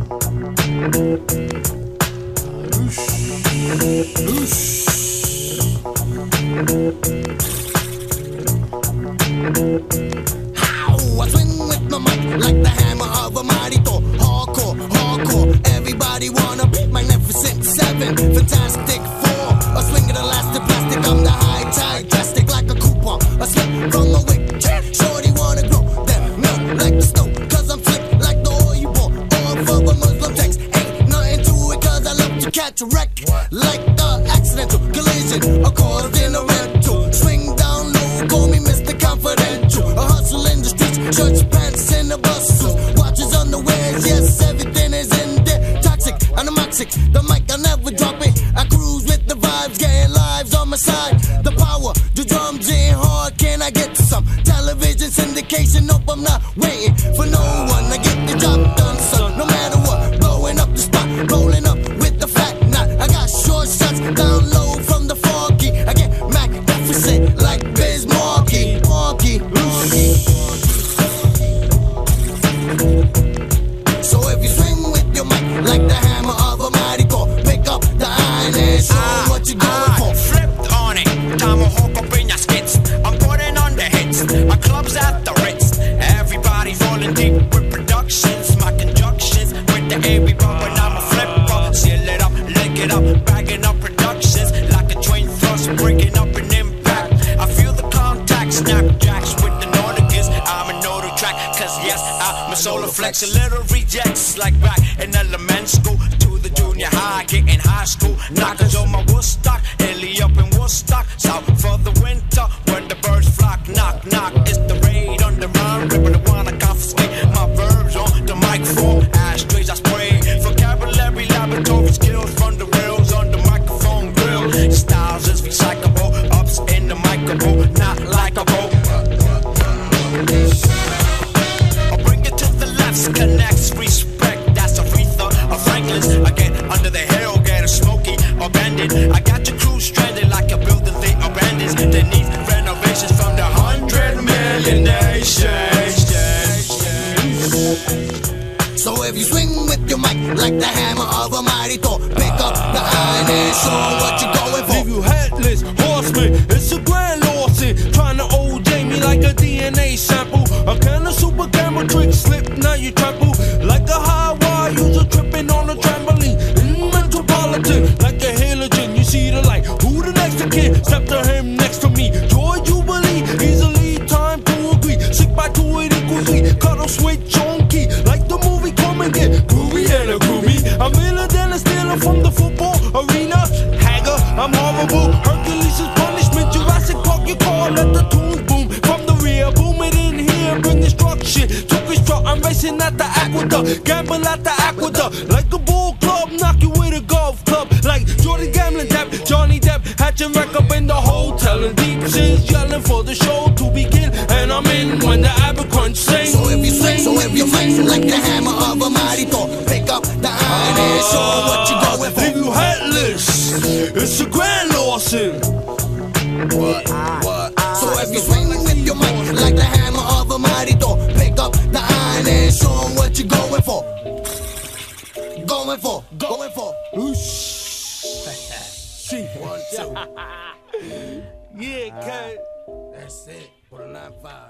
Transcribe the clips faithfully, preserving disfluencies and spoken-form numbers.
I swing with my mic like the hammer of a mighty Thor. Hardcore, hardcore, everybody wanna be Magnificent Seven, Fantastic Four. A swing of the elastic plastic, I'm the high tide, drastic like a coupon. A slip from a wick, shorty wanna grow that milk like the snow, cause I'm slick like the oil you bought. All for a Muslim text, ain't nothing to it, cause I love to catch a wreck. Like the accidental collision, a caused in a rental. Swing down low, call me Mister Confidential. A hustle in the streets, church pants and the bustles. Watches on the wares, yes, everything is in there. Toxic, anomaxic, the mic, I'll never drop it. I cruise with the vibes, getting lives on my side. The power, the drums in hard, can I get to some television syndication? Nope, I'm not waiting for no one. I get the job done, son, no matter what. Blowing up the spot, rolling up with the fat knot. I got short shots down low from the funky. I get magnificent like Biz Markie, Markie, Markie. So if you swing with your mic like the hammer of a mighty Thor, pick up the iron and show ah, what you're going ah, for. Flipped on it, tomahawk up in your skits. I'm putting on the hits, my club's at the Ritz. Everybody's rolling deep with productions, my conjunctions with the A B bar when I'm a flipper. Seal it up, lick it up, bagging up productions like a train thrust, breaking up an impact. I feel the contact, snapjacks with the Nauticus. I'm a nodal track, cause yes, I'm a solar flex. A little rejects like back in elementary school to the junior high, getting high school. Knockers on my Woodstock, Illy up in Woodstock. South for the winter when the birds flock. Knock, knock, it's the raid on the run. Ripping the one, I confiscate my verbs on the microphone. Ashtrays I spray, vocabulary, laboratory skills from the rails on the microphone grill. Styles is recyclable, ups in the microphone, not like a boat. I'll bring it to the left, connects, respect, that's Aretha or Franklin's. I get under the hill, get a smoky or bandit. I got your crew stranded like a building they abandoned. They need renovations from the hundred million nations. So if you swing with your mic like the hammer of a mighty Thor, pick up the iron and show what you're going for. Leave you headless, horseman, it's a grand lawsuit. Trying to O J me like a D N A sample. A kind of super camera trick slip, now you trample. Like a high wire user tripping on a trampoline. In Metropolitan, like a halogen, you see the light. Who the next to kid? Step to him next to me. Joy Jubilee, easily time to agree. Sick by two, it equals three. Cuddle switch on key, like the movie Come and Get Groovy and a groovy. I'm realer than a stealer from the football arena. Hagger, I'm horrible. Hercules' punishment. Jurassic Park, you call, let the tunes boom from the rear. Boom it in here, bring destruction. Took his truck, I'm racing at the aqueduct. Gamble at the aqueduct. Like a bull club, knock you with a golf club. Like Jordan Gambling Depp, Johnny Depp, hatching wreck up in the hotel. And deep is yelling for the show to begin. And I'm in when the Abercrunch sings. So if you swing, so if you swing like the hammer of a mighty Thor, pick up the iron and show what you're going for. Leave you headless, it's a grand lawsuit. What? What? So if you swing with your mic like the hammer of a mighty Thor, pick up the iron and show what you're going for. Going for, going for. One, two. Yeah, cut. That's it. Put a nine five.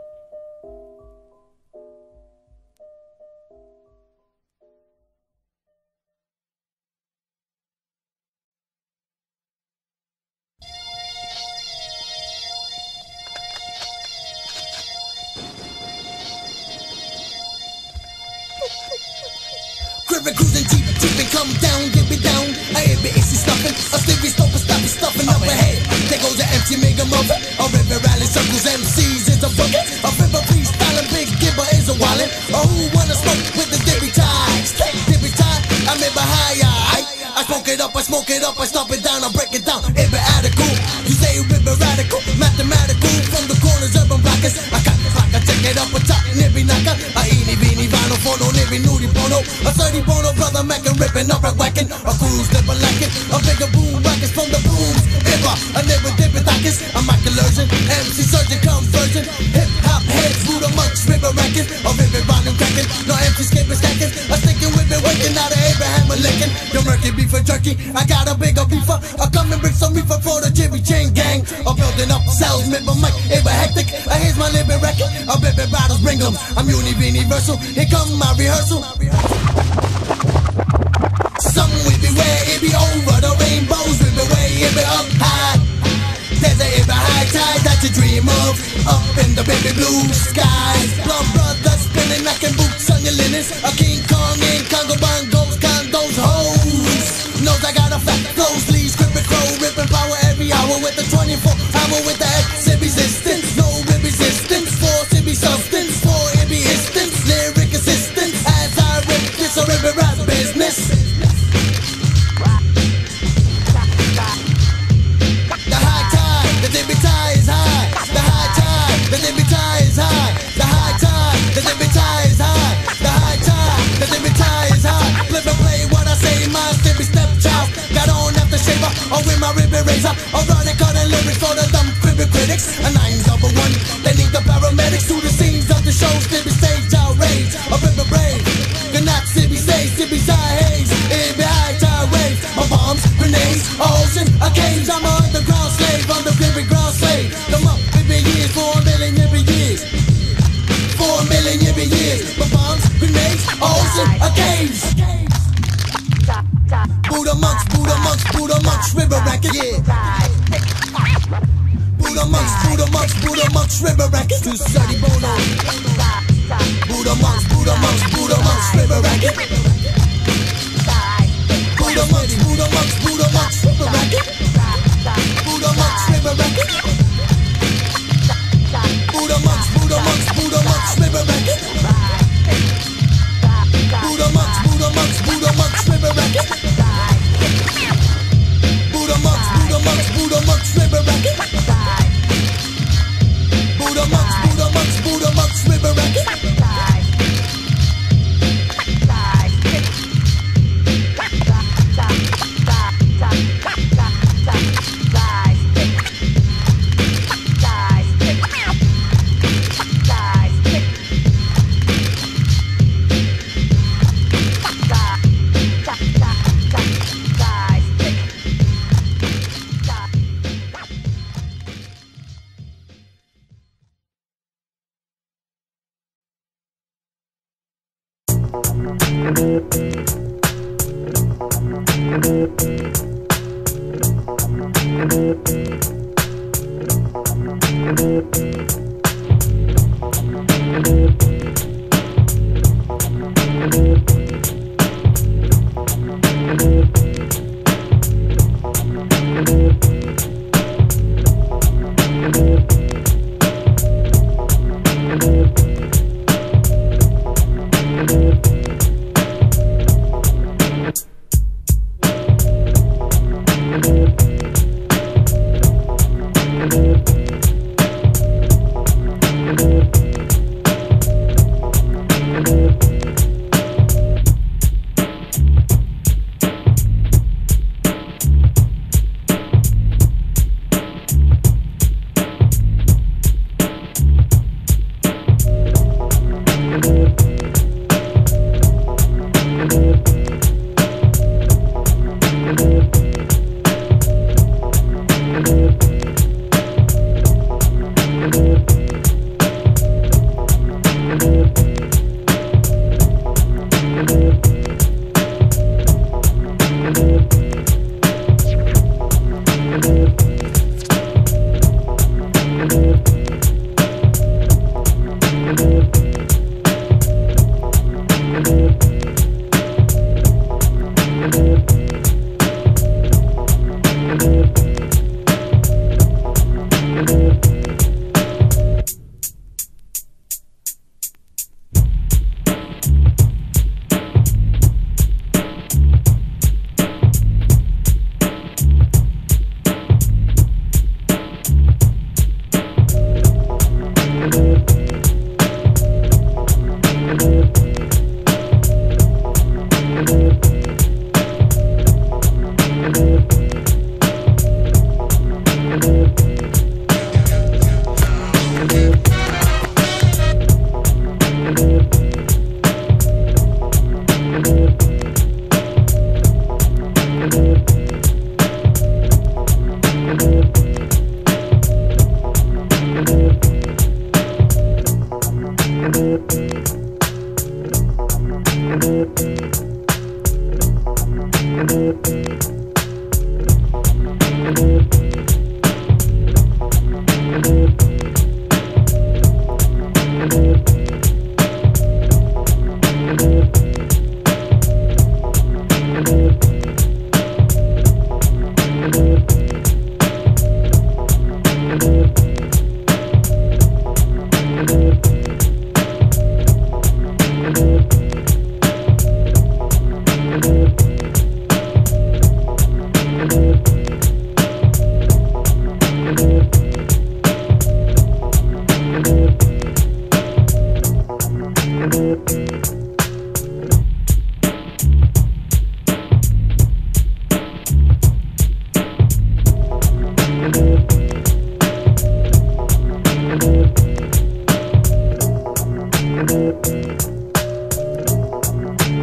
Crippin' cruising deep, deep and come down, get me down. I hear me easy stuffing, a sleepy stopper, stop me stuffing up ahead. There goes an empty mega muffin, a river rally circles, M Cs is a bucket. A river freestyling, big gibber is a wallet. Oh, who wanna smoke with the dippy ties? Dippy tie, I'm in behind I, I smoke it up, I smoke it up, I stomp it down, I break it down. River radical, you say river radical, mathematical from the corners, urban blockers. I got I check it up a top, nibby knocker. I eeny beeny vinyl photo, nibby nudie bono. A thirty bono brother mackin' rippin' up and whackin'. A cruise never lacking. A bigger boom rackets from the booms. Ever, I never dip it like I'm Michael M C surgeon conversion. Hip hop heads, Buddha monks, river rackets. A river volume cracking. No M C skipping stacking. I'm sticking with it. Your murky beef and jerky, I got a bigger beefer. I come and bring some reefer for the Jimmy Chain Gang. I'm building up salesman, but Mike, ever hectic. I here's my living record. A baby bottles bring them. I'm universal. Here come my rehearsal. Some will be where it be over. The rainbows will be way it be up high. There's a it be high tide that you dream of. Up in the baby blue skies. Blood brothers spinning, knocking boots on your linens. A King Kong in Congo bongos, condos, hoes. Knows I got a fat flow, sleeves, crippin' crow, ripping power every hour with the twenty-four hour with the X resistance. No resistance, force it be substance, for it be instance, lyric assistance. As I rip this a river rap business. The high tide, the debit tide is high. The high tide, the debit tide is high. The high tide, the debit tide is high. The high tide, the debit tide is high. Flip and play what I say, my stippy stepchild. Got on after shaver, or with my ribbon razor. Or running cutting lyrics for the dumb cribby critics. A nine double one, they need the paramedics to the scenes of the show. Stippy stage outrage, a river brave. Good night, Sibby say, Sibby side haze. It be high tide waves, my bombs, grenades, a ocean, a cage. I'm an underground slave, on the cribby ground slave. Come up, baby years, four million every years. Four million every years. My bombs, grenades, a ocean, a cage. Buddha monks, Buddha monks, Buddha monks, river racket, yeah. Buddha monks, Buddha monks, Buddha monks, river racket. Too sunny bono. Buddha monks, Buddha monks, Buddha monks, river racket. Buddha monks, Buddha monks, Buddha monks, river racket. Buddha monks, river racket. Buddha monks, Buddha monks, Buddha monks, river racket. Buddha monks, Buddha monks, Buddha monks, river racket. Buddha monks, Buddha monks, Buddha monks, river racket. Buddha monks, Buddha monks, Buddha monks, river racket.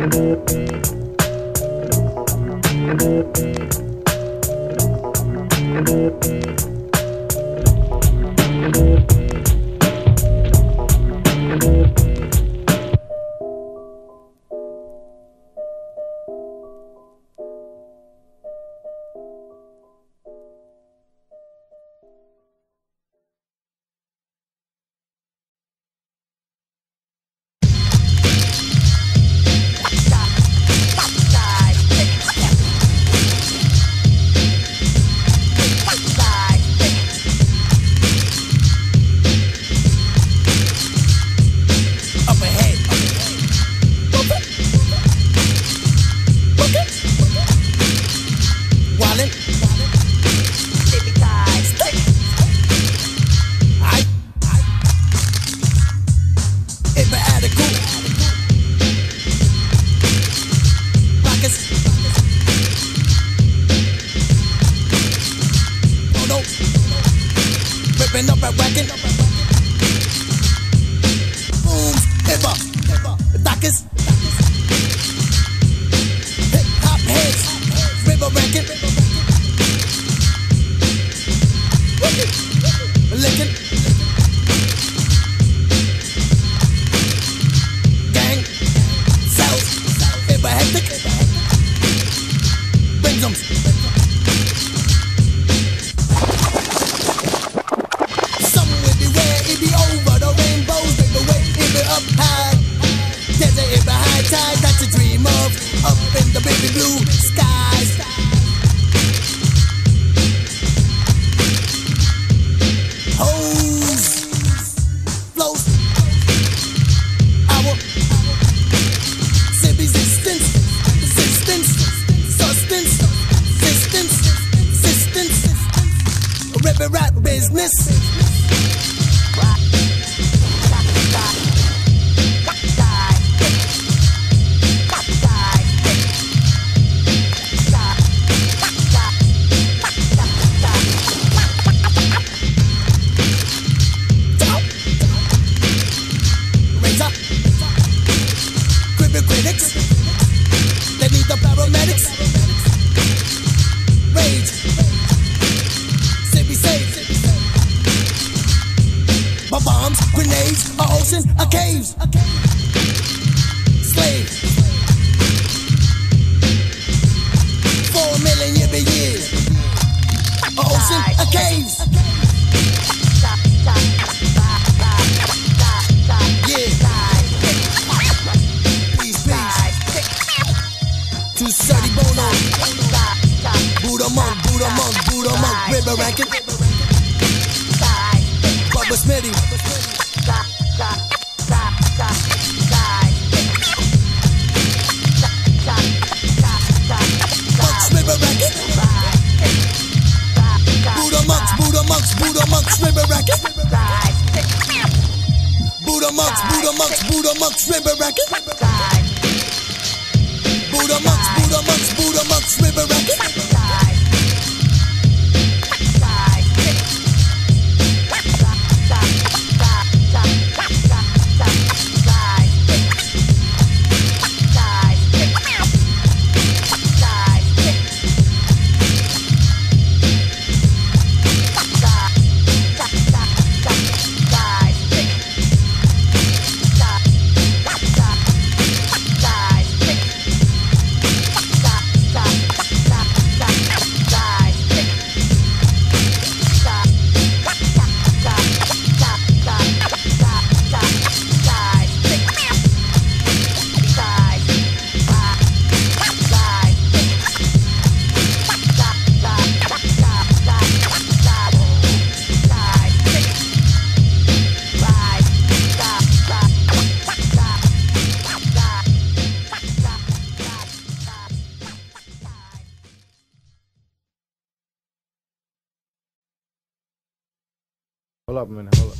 Hold up a minute, hold up.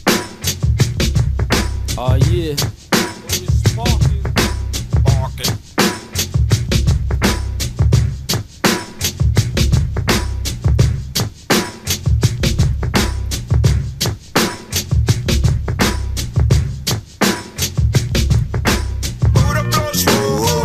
Oh, yeah. Sparking. Sparking. Buddha blows, woo, woo.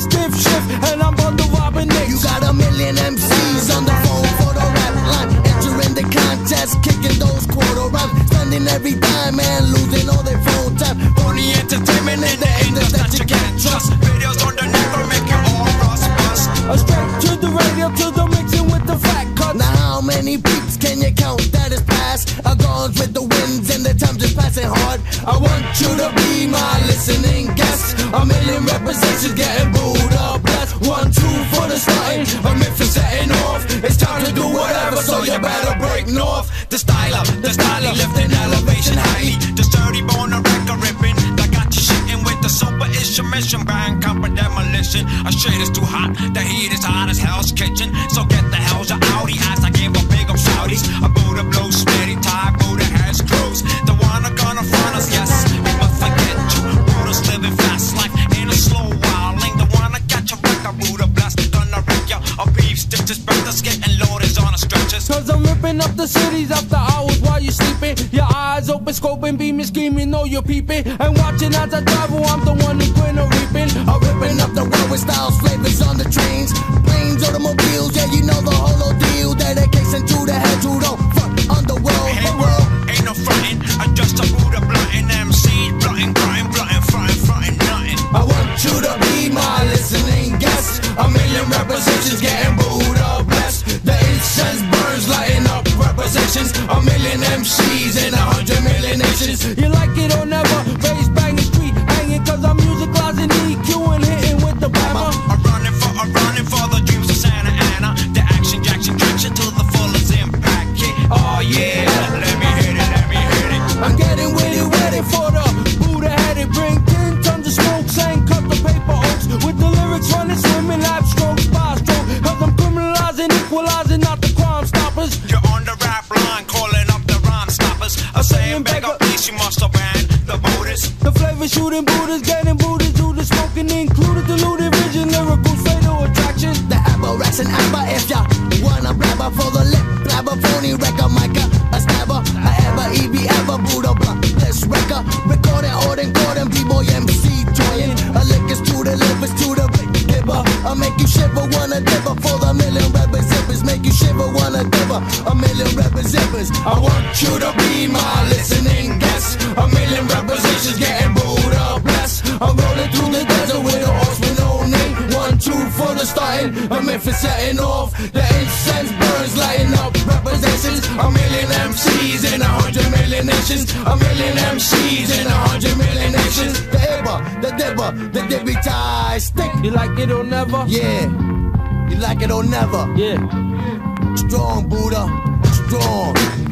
stiff shift, and I'm on the Robin Nicks. You got a million M Cs on the phone for the rap line, entering the contest, kicking those quarter rhymes, spending every dime and losing all their phone time. Phony entertainment in the industry that you can't trust. Videos on the never make you all rust bust. A straight to the radio, to the mixing with the fat cuts. Now how many peeps can you count that is past? A gone with the winds and the time just passing hard. I want you to be my listening guest. A million representations getting booed up. Blessed. One, two for the starting. A Memphis setting off. It's time to do whatever, so you better break north. The style up, the style lifting elevation highly. The sturdy bone, a record ripping. That got you shitting with the super instrumentation. Bang, comfort demolition. A shit is too hot, the heat is hot as Hell's Kitchen. So get the hell's out as I give a big up shouties. A Buddha blow, sweaty tie, Buddha has screws. The one are gonna front us, yes, we must forget you. Buddha's living fast life in a slow wilding. The one that got your record, Buddha blast, gonna wreck ya. A beef stitches, brothers getting loaded on a stretchers. Cause I'm ripping up the cities after hours while you sleeping. Your eyes open, scoping, beaming, scheming, know you're peeping. And watching as I travel, I'm the one who's grin or reaping. I'm ripping up the world with styles, flavors on the trains, planes, automobiles, yeah, you know the whole ordeal. Dedication to the head who don't front underworld. Hey world, ain't no frontin', I'm just a Buddha bluntin' M C, bluntin', bluntin', bluntin', frontin', frontin', nothing. I want you to be my listening guest. A million representations getting booed up, blessed. The incense burns, lighting up representations. A million M Cs in a hundred million nations. You like it or never, bass banging, street hanging. Cause I'm musicalizing E Q and hitting with the bammer. I'm running for, I'm running for the dreams of Santa Ana. The action, jackson, traction to the fullest impact. Yeah. Oh yeah, let me hit it, let me hit it. I'm getting with it, ready for the Buddha headed. Bring ten tons of smoke, saying cut the paper oaks. With the lyrics running, swimming, lap stroke, spy stroke. Cause I'm criminalizing, equalizing, not the crime stoppers. You're on the rap line, calling up the rhyme stoppers. I'm saying beg up, please, you must have banned the Buddhists. The flavor shooting Buddhas, getting Buddhas, do the smoking, included deluded vision, lyrical fatal attraction. The aberration amber, if ya wanna blabber for the lip, blabber phony wrecker, Micah, a stabber, a ever, E B ever, Buddha blunt, bliss wrecker, recording, ordering, Gordon, B-boy, M C, toying, a lick is to the livers, to the big dibber, I make you shiver, wanna dibber for the million rebel zippers, make you shiver, wanna dibber, a million rebel zippers. I want you to be my listening guest, a million representations getting booed up, blessed. I'm rolling through the desert with a horse with no name. One, two for the starting, a Memphis setting off. The incense burns, lighting up representations. A million M Cs in a hundred million nations. A million M Cs in a hundred million nations. The Ibba, the Dibba, the Dibby tie stick. You like it or never? Yeah, you like it or never. Yeah. Strong Buddha, strong.